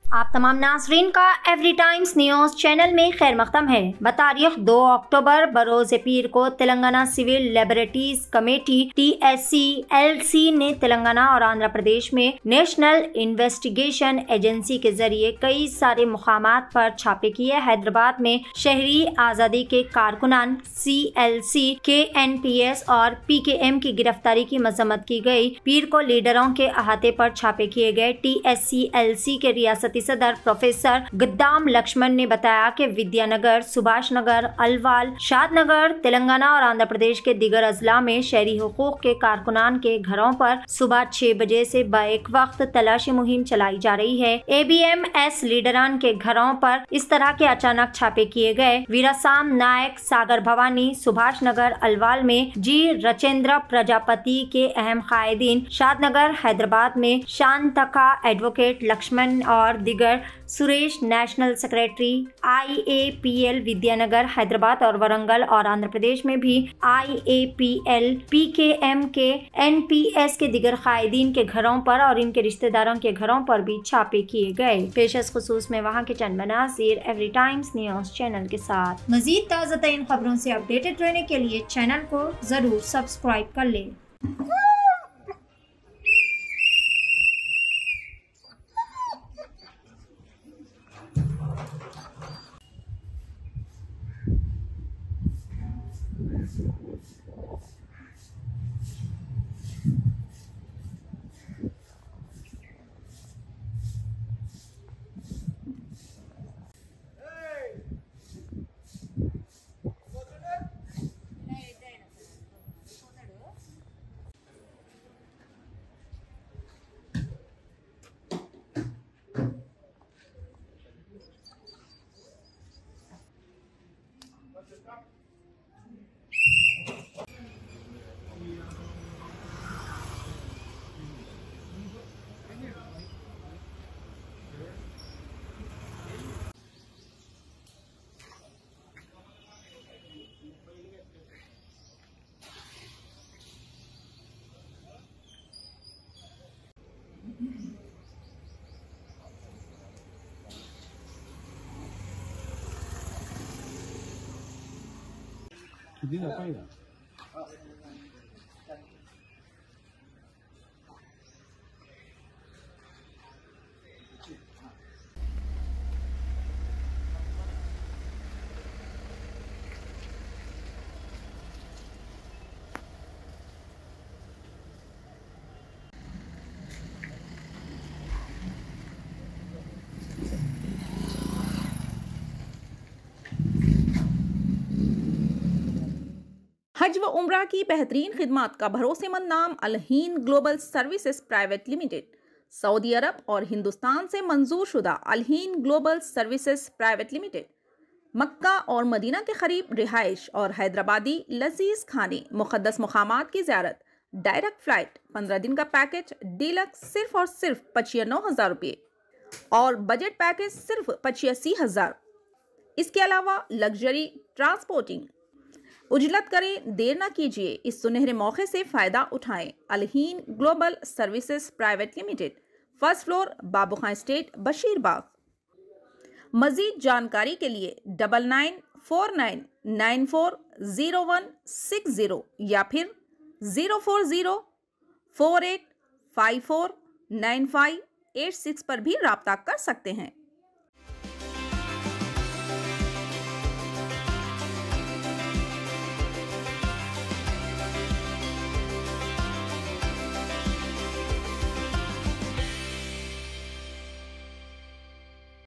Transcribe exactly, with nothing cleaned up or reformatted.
आप तमाम नाज़रीन का एवरी टाइम्स न्यूज़ चैनल में खैर मक़दम है। बतारीख दो अक्टूबर बरोज़ पीर को Telangana civil laboratories committee T S C L C ने तेलंगाना और आंध्र प्रदेश में नेशनल इन्वेस्टिगेशन एजेंसी के जरिए कई सारे मुकामात पर छापे किए। हैदराबाद में शहरी आज़ादी के कारकुनान सी एल सी के एन पी एस और पी के एम की गिरफ्तारी की मजम्मत की गई। पीर को लीडरों के अहाते पर छापे किए गए। T S C L C के रियासती सदर प्रोफेसर गद्दाम लक्ष्मण ने बताया कि विद्यानगर, सुभाष नगर, अलवाल, शादनगर, तेलंगाना और आंध्र प्रदेश के दिगर अजला में शहरी हुकूक के कारकुनान के घरों पर सुबह छह बजे से बैक वक्त तलाशी मुहिम चलाई जा रही है। ए बी एम एस लीडरान के घरों पर इस तरह के अचानक छापे किए गए। वीरासाम नायक, सागर भवानी, सुभाष नगर, अलवाल में जी रचेंद्र प्रजापति के अहम कायदीन, शादनगर हैदराबाद में शांतका एडवोकेट लक्ष्मण और दिगर Suresh national secretary, I A P L Vidyanagar Hyderabad और वरंगल और आंध्र प्रदेश में भी I A P L, P K M के, एन पी एस के दिगर कायदीन के घरों पर और इनके रिश्तेदारों के घरों पर भी छापे किए गए। पेशस खुसूस में वहाँ के चंद मनाज़िर एवरी टाइम्स न्यूज़ चैनल के साथ। मजीद ताज़ा तरीन खबरों से अपडेटेड रहने के लिए चैनल को जरूर सब्सक्राइब कर लें। Hindi na kaya. हज व उम्रा की बेहतरीन खिदमत का भरोसेमंद नाम Alheen global services private limited. सऊदी अरब और हिंदुस्तान से मंजूर शुदा Alheen global services private limited मक्का और मदीना के करीब रिहाइश और हैदराबादी लजीज खाने, मुक़द्दस मुकामात की ज़ियारत, डायरेक्ट फ़्लाइट, पंद्रह दिन का पैकेज डीलक्स सिर्फ और सिर्फ पचानवे हज़ार रुपये और बजट पैकेज सिर्फ पचासी हज़ार। इसके अलावा लग्जरी ट्रांसपोर्टिंग। उजलत करें, देर ना कीजिए, इस सुनहरे मौके से फ़ायदा उठाएं। Alheen global services private limited, first floor, Babu Khan estate, Basheerbagh. मज़ीद जानकारी के लिए double nine four nine nine four zero one six zero या फिर zero four zero four eight five four nine five eight six पर भी रब्ता कर सकते हैं।